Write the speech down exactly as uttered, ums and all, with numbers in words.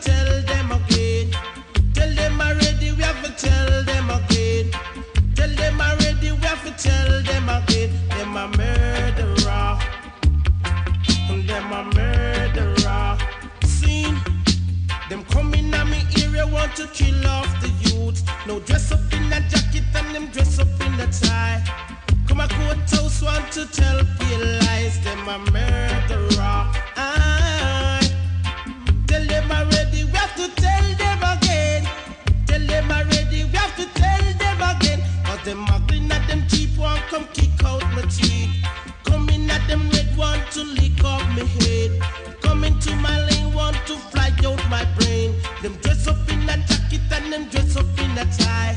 tell them again. Tell them already, we have to tell them again. Tell them already, we have to tell them again. Them a murderer. Them a murderer. Seen them coming at me area, want to kill off the youth. No dress up in a jacket and them dress up in a tie. Come a courthouse, want to tell pale lies. Them a murderer. Aye. Tell them already, we have to tell them again. Tell them already, we have to tell them again. Cause them muggling at them cheap one, come kick out my teeth. Coming at them red one to lick off my head. Coming to my lane want to fly out my brain. Them dress up in a jacket and them dress up in a tie.